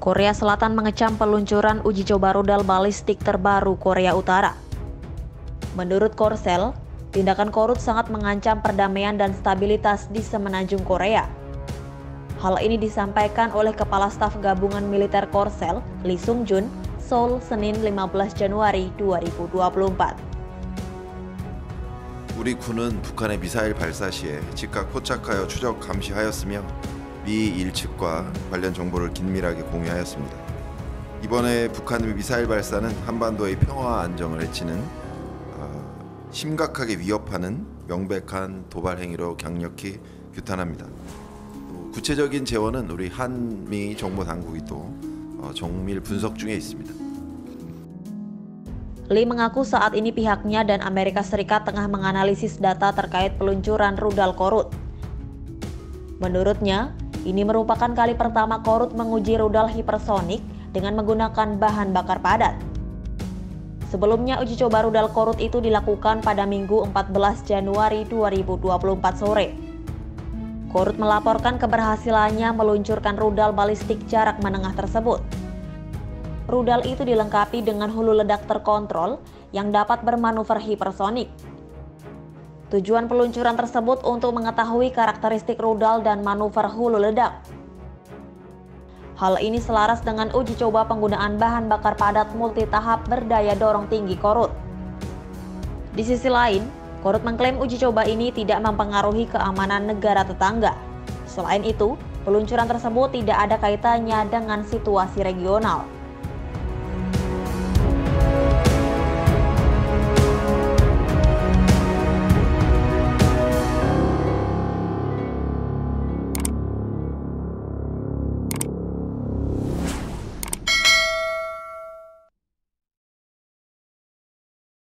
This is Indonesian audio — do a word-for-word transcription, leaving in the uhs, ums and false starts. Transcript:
Korea Selatan mengecam peluncuran uji coba rudal balistik terbaru Korea Utara. Menurut Korsel, tindakan Korut sangat mengancam perdamaian dan stabilitas di semenanjung Korea. Hal ini disampaikan oleh Kepala Staf Gabungan Militer Korsel, Lee Sung-jun, Seoul, Senin lima belas Januari dua ribu dua puluh empat. 우리 군은 북한의 미사일 발사 시에 즉각 포착하여 추적 감시하였으며 미 일측과 관련 정보를 긴밀하게 공유하였습니다. 이번에 북한의 미사일 발사는 한반도의 평화와 안정을 해치는 어, 심각하게 위협하는 명백한 도발 행위로 강력히 규탄합니다. 또 구체적인 재원은 우리 한미 정보 당국이 또 어, 정밀 분석 중에 있습니다. Lee mengaku saat ini pihaknya dan Amerika Serikat tengah menganalisis data terkait peluncuran rudal Korut. Menurutnya, ini merupakan kali pertama Korut menguji rudal hipersonik dengan menggunakan bahan bakar padat. Sebelumnya uji coba rudal Korut itu dilakukan pada Minggu empat belas Januari dua ribu dua puluh empat sore. Korut melaporkan keberhasilannya meluncurkan rudal balistik jarak menengah tersebut. Rudal itu dilengkapi dengan hulu ledak terkontrol yang dapat bermanuver hipersonik. Tujuan peluncuran tersebut untuk mengetahui karakteristik rudal dan manuver hulu ledak. Hal ini selaras dengan uji coba penggunaan bahan bakar padat multitahap berdaya dorong tinggi Korut. Di sisi lain, Korut mengklaim uji coba ini tidak mempengaruhi keamanan negara tetangga. Selain itu, peluncuran tersebut tidak ada kaitannya dengan situasi regional.